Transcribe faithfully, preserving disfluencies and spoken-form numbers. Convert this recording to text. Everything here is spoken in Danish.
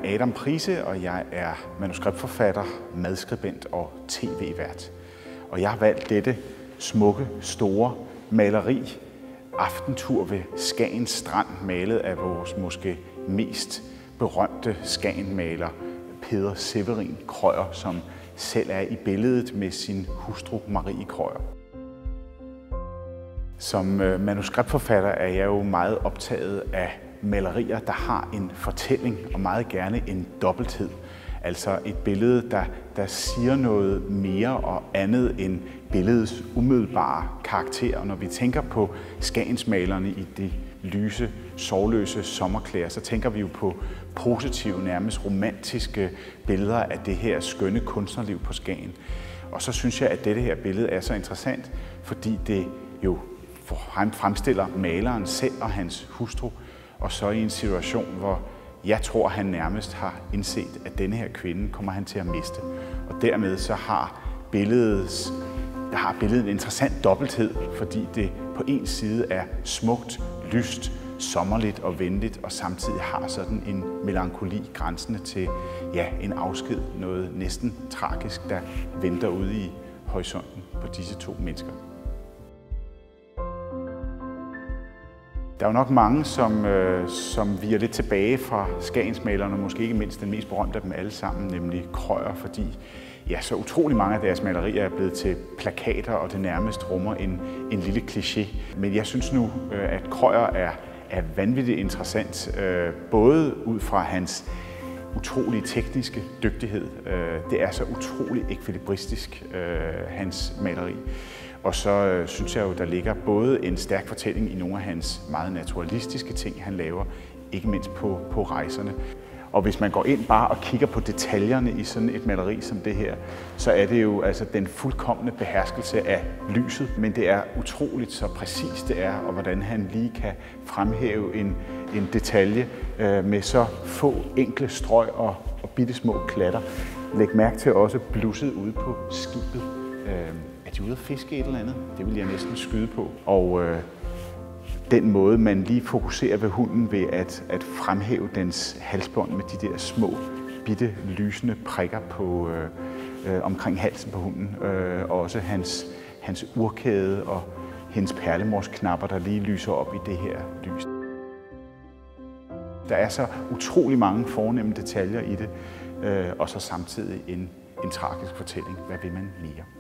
er Adam Price, og jeg er manuskriptforfatter, madskribent og tv-vært. Og jeg har valgt dette smukke, store maleri, Aftentur ved Skagen Strand, malet af vores måske mest berømte Skagenmaler, Peder Severin Krøyer, som selv er i billedet med sin hustru Marie Krøyer. Som manuskriptforfatter er jeg jo meget optaget af malerier, der har en fortælling og meget gerne en dobbelthed. Altså et billede, der, der siger noget mere og andet end billedets umiddelbare karakter. Og når vi tænker på skagensmalerne i de lyse, sorgløse sommerklæder, så tænker vi jo på positive, nærmest romantiske billeder af det her skønne kunstnerliv på Skagen. Og så synes jeg, at dette her billede er så interessant, fordi det jo fremstiller maleren selv og hans hustru, og så i en situation, hvor jeg tror, han nærmest har indset, at denne her kvinde kommer han til at miste. Og dermed så har billedet, der har billedet en interessant dobbelthed, fordi det på en side er smukt, lyst, sommerligt og venligt, og samtidig har sådan en melankoli grænsende til ja, en afsked, noget næsten tragisk, der venter ude i horisonten på disse to mennesker. Der er jo nok mange, som, øh, som viger lidt tilbage fra skagensmalerne, måske ikke mindst den mest berømte af dem alle sammen, nemlig Krøyer, fordi ja, så utrolig mange af deres malerier er blevet til plakater, og det nærmest rummer en, en lille kliché. Men jeg synes nu, øh, at Krøyer er, er vanvittigt interessant, øh, både ud fra hans utrolige tekniske dygtighed. Øh, det er så utrolig ekvilibristisk, øh, hans maleri. Og så øh, synes jeg jo, der ligger både en stærk fortælling i nogle af hans meget naturalistiske ting, han laver, ikke mindst på, på rejserne. Og hvis man går ind bare og kigger på detaljerne i sådan et maleri som det her, så er det jo altså den fuldkomne beherskelse af lyset. Men det er utroligt så præcist det er, og hvordan han lige kan fremhæve en, en detalje øh, med så få enkle strøg og, og bittesmå klatter. Læg mærke til også blusset ude på skibet. Øh, er de ude at fiske et eller andet? Det vil jeg næsten skyde på. Og øh, den måde, man lige fokuserer ved hunden ved at, at fremhæve dens halsbånd med de der små, bitte, lysende prikker på, øh, øh, omkring halsen på hunden. Øh, og også hans, hans urkæde og hendes perlemorsknapper, der lige lyser op i det her lys. Der er så utrolig mange fornemme detaljer i det, øh, og så samtidig en, en tragisk fortælling. Hvad vil man mere?